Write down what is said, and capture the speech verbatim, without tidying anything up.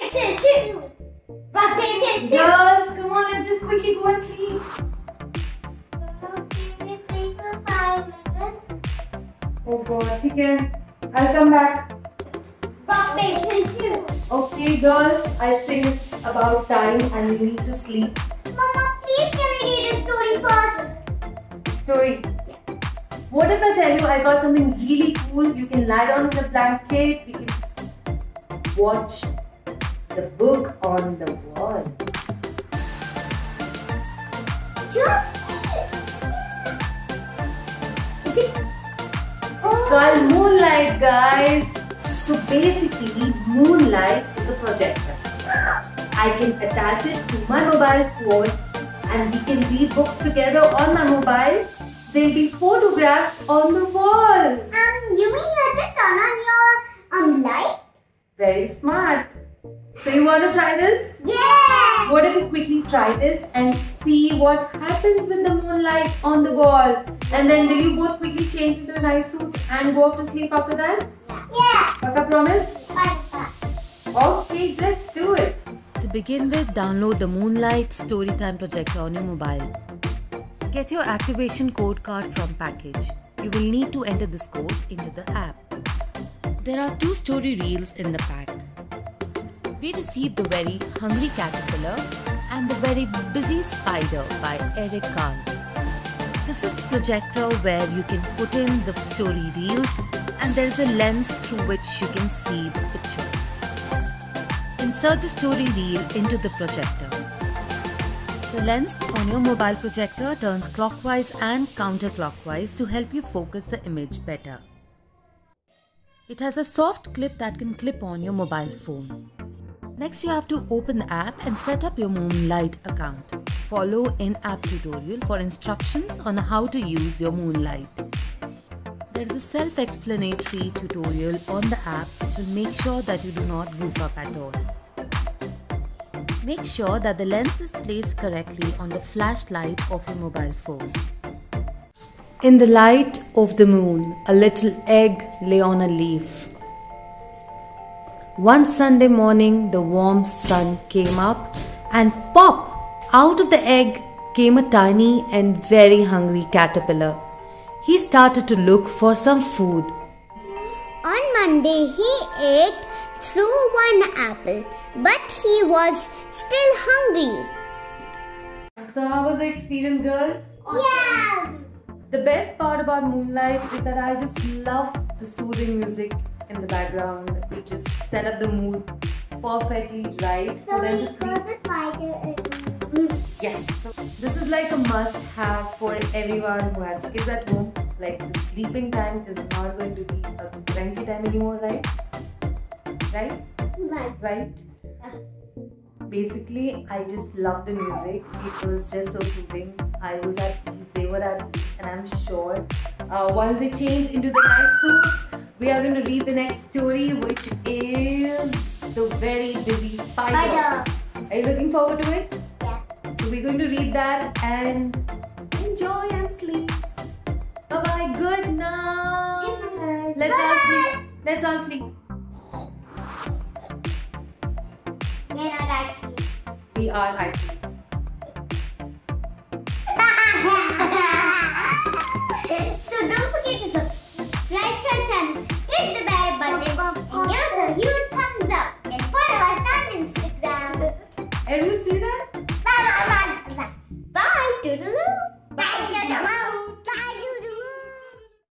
Projector. Projector. Girls, come on, let's just quickly go and sleep. Can we play for five minutes? Oh God, okay. I'll come back. Projector. Okay, girls, I think it's about time and you need to sleep. Mama, please can we read a story first? Story. What if I tell you I got something really cool? You can lie down in the blanket. We can watch the book on the wall. Sure. It's called Moonlite, guys. So basically, Moonlite is a projector. I can attach it to my mobile phone and we can read books together on my mobile. There'll be photographs on the wall. Um, you mean you have to turn on your um light? Very smart. So you want to try this? Yeah! What if we quickly try this and see what happens with the moonlight on the wall? And then will you both quickly change into the night suits and go off to sleep after that? Yeah! Paka promise? Fine. Okay, let's do it. To begin with, download the Moonlite Storytime Projector on your mobile. Get your activation code card from package. You will need to enter this code into the app. There are two story reels in the pack. We received The Very Hungry Caterpillar and The Very Busy Spider by Eric Carl. This is the projector where you can put in the story reels and there is a lens through which you can see the pictures. Insert the story reel into the projector. The lens on your mobile projector turns clockwise and counterclockwise to help you focus the image better. It has a soft clip that can clip on your mobile phone. Next, you have to open the app and set up your Moonlite account. Follow in-app tutorial for instructions on how to use your Moonlite. There is a self-explanatory tutorial on the app which will make sure that you do not goof up at all. Make sure that the lens is placed correctly on the flashlight of your mobile phone. In the light of the moon, a little egg lay on a leaf. One Sunday morning, the warm sun came up and pop! Out of the egg came a tiny and very hungry caterpillar. He started to look for some food. On Monday, he ate through one apple, but he was still hungry. So how was the experience, girls? Yeah! The best part about Moonlight is that I just love the soothing music in the background. It just set up the mood perfectly right So for them we to got sleep. the spider in. Yes, so this is like a must-have for everyone who has kids at home. Like the sleeping time is not going to be a cranky time anymore, right? Right? Right. Right? Basically, I just love the music. It was just so soothing. I was at ease, they were at ease, and I'm sure uh, once they change into the nice suits, we are going to read the next story, which is The Very Busy Spider. Spider. Are you looking forward to it? Yeah. So we're going to read that and enjoy and sleep. Bye bye. Good night. Good night. Let's Bye. all sleep. Let's all sleep. We're not actually. We are actually. So don't forget to subscribe to our channel, click the bell button, and give us a huge thumbs up, and follow us on Instagram. And you see that?